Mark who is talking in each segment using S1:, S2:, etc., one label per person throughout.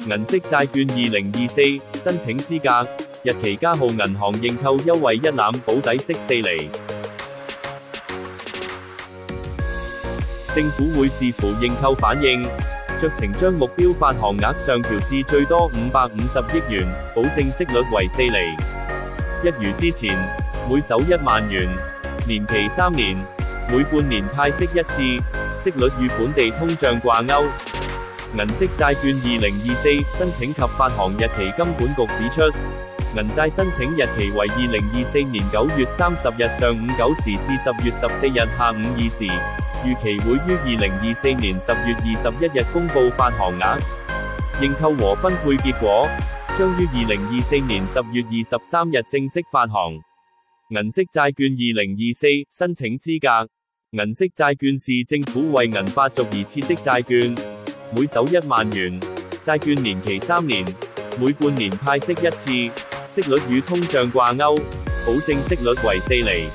S1: 銀色債券2024申請資格，日期加號銀行認購優惠一覽，保底息4厘。政府會視乎認購反應，酌情將目標發行額上調至最多550億元，保證息率為4厘。一如之前，每手1萬元，年期3年，每半年派息一次，息率與本地通脹掛鈎。銀色債券2024申請及發行日期，金管局指出，銀債申請日期為2024年9月30日上午9時至10月14日下午2時，預期會於2024年10月21日公布發行額。認購和分配結果將於2024年10月23日正式發行。銀色債券2024申請資格，銀色債券是政府為銀髮族而設的債券，每手1萬元，債券年期3年，每半年派息一次，息率與通脹掛鈎，保證息率為4厘。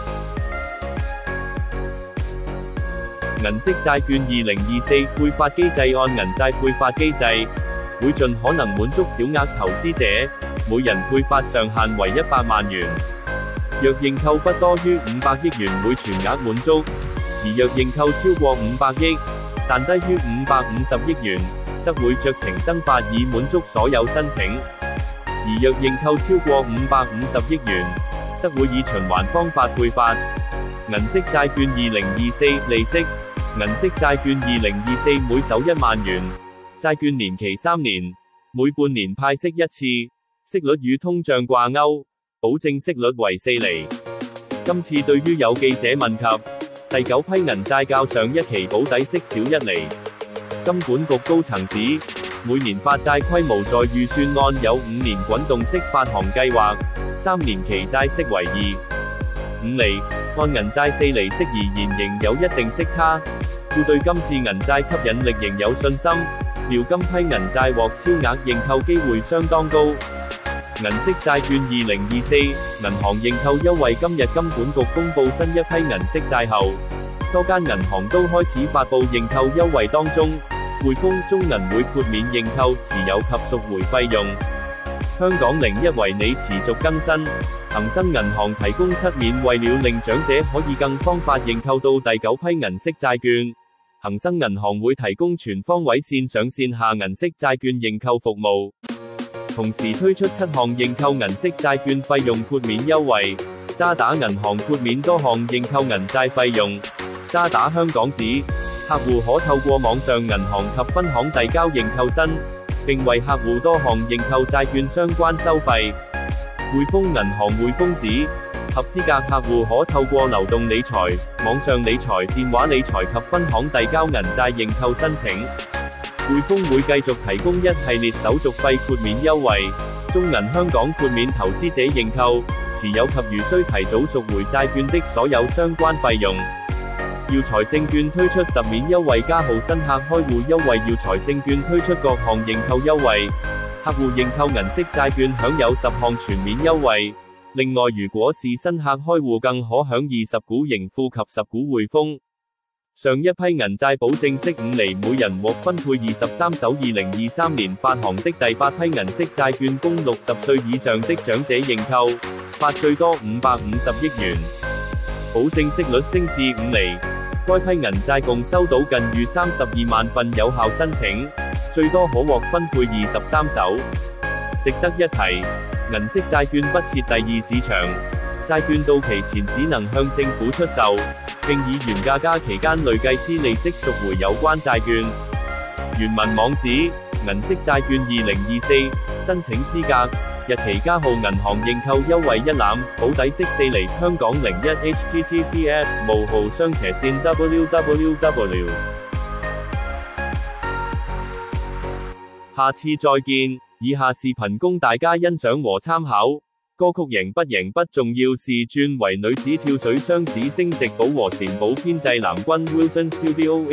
S1: 銀色債券2024配發機制，按銀債配發機制，會盡可能滿足小額投資者，每人配發上限為100萬元。若認購不多於500億元會全額滿足，而若認購超過500億，但低於550億元，則會酌情增發以滿足所有申請。而若認購超過550億元，則會以循環方法配發。銀色債券2024利息，銀色債券2024每手1萬元，債券年期3年，每半年派息一次，息率與通脹掛鈎，保證息率為4厘。今次對於有記者問及，第9批銀債較上一期保底息少1厘，金管局高層指，每年發債規模在預算案有5年滾動式發行計劃，3年期債息為2.5厘，按銀債4厘息而言仍有一定息差，故對今次銀債吸引力仍有信心，料今批銀債獲超額認購機會相當高。銀色債券2024銀行認購優惠，今日金管局公布新一批銀色債後，多間銀行都開始發佈認購優惠當中，匯豐、中銀會豁免認購、持有及贖回費用。香港01為你持續更新，恒生銀行提供7免，為了令長者可以更方法認購到第9批銀色債券，恒生銀行會提供全方位線上線下銀色債券認購服務。同時推出7項認購銀色債券費用豁免優惠，渣打銀行豁免多項認購銀債費用。渣打香港指，客戶可透過網上銀行及分行遞交認購申，並為客戶多項認購債券相關收費。匯豐銀行匯豐指，合資格客戶可透過流動理財、網上理財、電話理財及分行遞交銀債認購申請。匯豐會繼續提供一系列手續費豁免優惠，中銀香港豁免投資者認購、持有及如需提早贖回債券的所有相關費用。耀才證券推出10免優惠加號新客開戶優惠，耀才證券推出各項認購優惠，客戶認購銀色債券享有10項全免優惠。另外，如果是新客開戶，更可享20股盈富及10股匯豐。上一批銀債保證息5厘，每人獲分配23手2023年發行的第8批銀色債券，供60歲以上的長者認購，發最多550億元，保證息率升至5厘。該批銀債共收到近逾32萬份有效申請，最多可獲分配23手。值得一提，銀色債券不設第二市場，債券到期前只能向政府出售，並以原價加期間累計之利息贖回有關債券。原文網址：銀色債券2024申請資格，日期加號銀行認購優惠一覽，保底息4厘。香港01 https://www。下次再見。以下視頻供大家欣賞和參考。歌曲贏不贏不重要，是轉為女子跳水雙子星直寶和善寶編製藍軍 Wilson Studio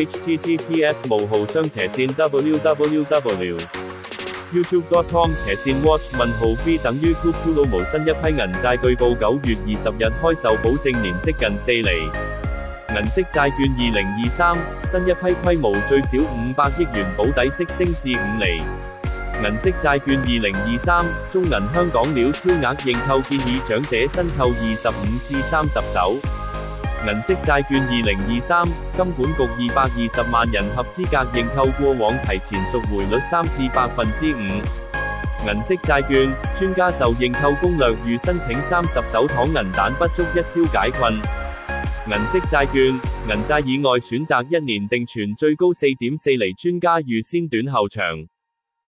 S1: https://www.youtube.com/watch_b 等於 Kukulomo 新一批銀債據報9月20日開售，保證年息近4厘。銀色債券2023新一批規模最少500億元，保底息升至5厘。 銀色債券2023，中銀香港料超額認購建議長者申購25至30手。銀色債券2023，金管局220萬人合資格認購，過往提前贖回率3至5%。銀色債券，專家授認購攻略，預申請30手糖銀彈不足，一招解困。銀色債券，銀債以外選擇1年定存最高4.4厘，專家預先短後長。